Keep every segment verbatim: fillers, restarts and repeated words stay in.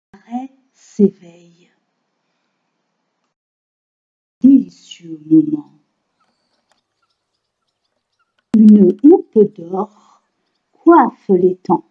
marais s'éveille. Délicieux moment. Une houppe d'or coiffe l'étang.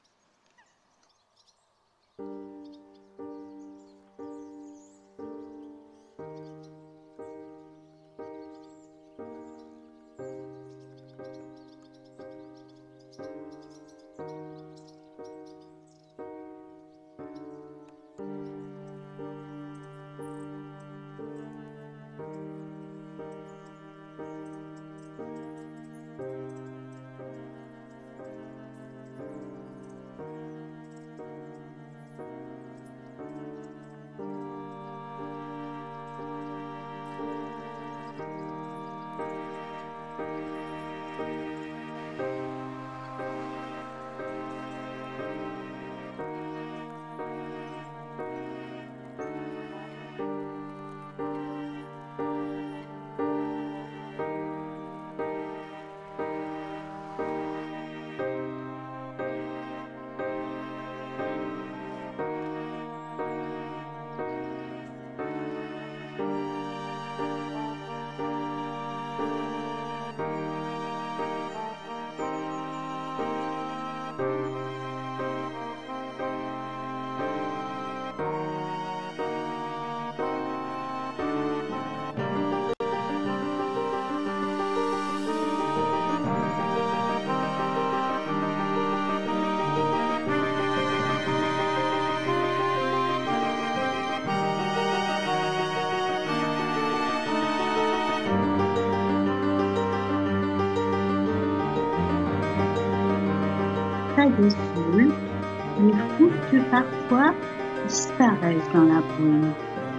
Près des saules, les gouttes parfois disparaissent dans la brume.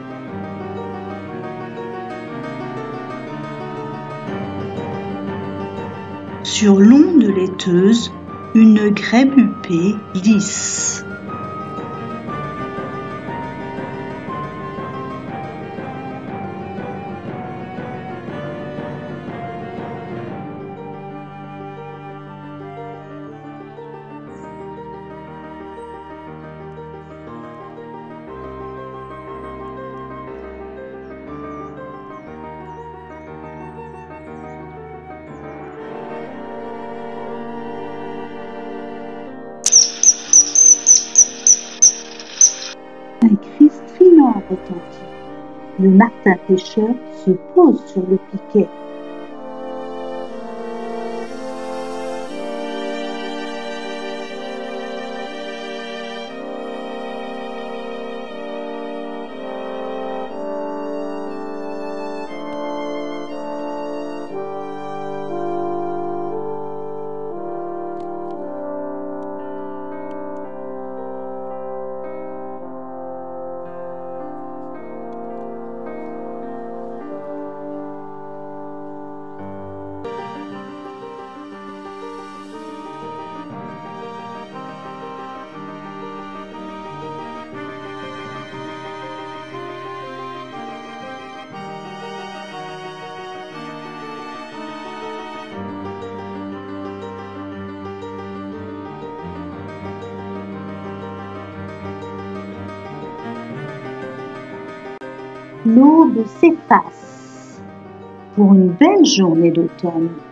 Sur l'onde laiteuse, une grèbe huppée glisse. Un cri strident retentit. Le martin pêcheur se pose sur le piquet. L'aube s'efface pour une belle journée d'automne.